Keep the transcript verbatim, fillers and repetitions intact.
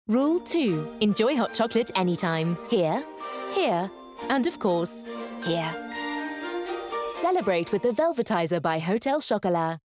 Rule two. Enjoy hot chocolate anytime. Here, here, and of course, here. Celebrate with the Velvetizer by Hotel Chocolat.